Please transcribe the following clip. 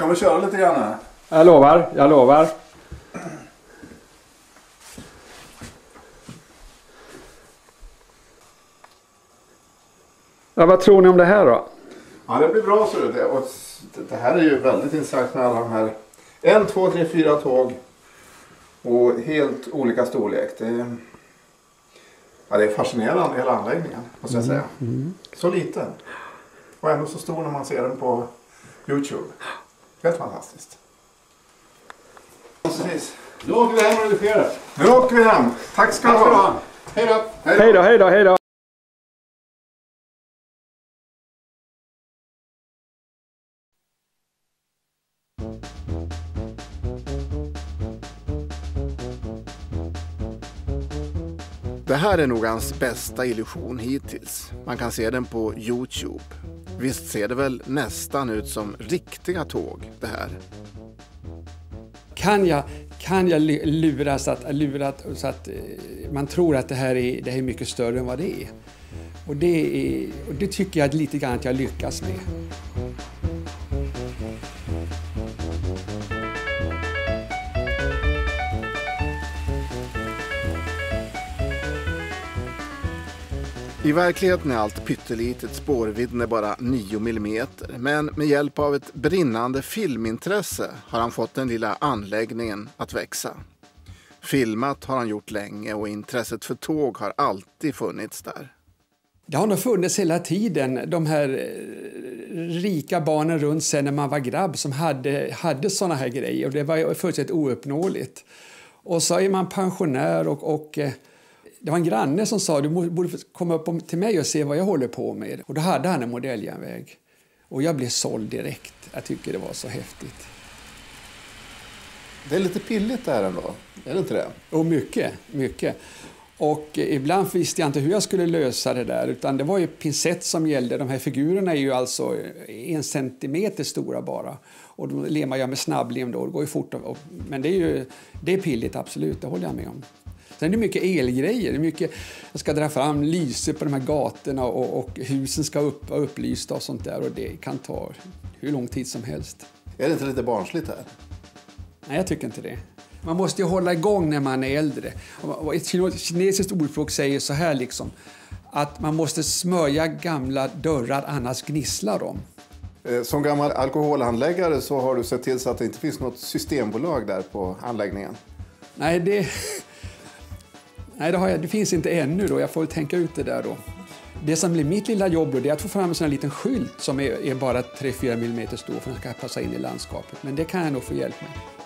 kan vi köra lite grann här? Jag lovar. Ja, vad tror ni om det här då? Ja, det blir bra så det. Och det här är ju väldigt intressant med alla de här 1, 2, 3, 4 tåg och helt olika storlek. Det är fascinerande hela anläggningen, måste jag säga. Så liten och ändå så stor när man ser den på YouTube. Helt fantastiskt. Precis. Nu åker vi hem och redigerar. Nu åker vi hem. Tack ska du ha. Hej då. Det här är nog hans bästa illusion hittills. Man kan se den på YouTube. Visst ser det väl nästan ut som riktiga tåg det här. Kan jag lura så att man tror att det här är mycket större än vad det är. Och det tycker jag lite grann att jag lyckas med. I verkligheten är allt pyttelitet, spårvidden är bara 9 mm. Men med hjälp av ett brinnande filmintresse har han fått den lilla anläggningen att växa. Filmat har han gjort länge och intresset för tåg har alltid funnits där. Det har nog funnits hela tiden, de här rika barnen runt sig när man var grabb som hade såna här grejer. Och det var fullständigt ouppnåeligt. Och så är man pensionär och det var en granne som sa du borde komma upp till mig och se vad jag håller på med. Och då hade han en modelljärnväg. Och jag blev såld direkt. Jag tycker det var så häftigt. Det är lite pilligt där ändå, är det inte det? Och mycket. Och ibland visste jag inte hur jag skulle lösa det där. Utan det var ju pincett som gällde. De här figurerna är ju alltså 1 centimeter stora bara. Och då lemar jag med snabblim då. Det går ju fort. Men det är pilligt absolut, det håller jag med om. Sen är det mycket elgrejer. Det är mycket, jag ska dra fram lyse på de här gatorna och husen ska vara upplysta och sånt där. Och det kan ta hur lång tid som helst. Är det inte lite barnsligt här? Nej, jag tycker inte det. Man måste ju hålla igång när man är äldre. Ett kinesiskt ordspråk säger så här liksom. Att man måste smörja gamla dörrar, annars gnisslar de. Som gammal alkoholhandläggare så har du sett till så att det inte finns något systembolag där på anläggningen. Nej, det finns inte ännu då. Jag får väl tänka ut det där då. Det som blir mitt lilla jobb då, det är att få fram en sån här liten skylt som är bara 3-4 mm stor för att den ska passa in i landskapet. Men det kan jag nog få hjälp med.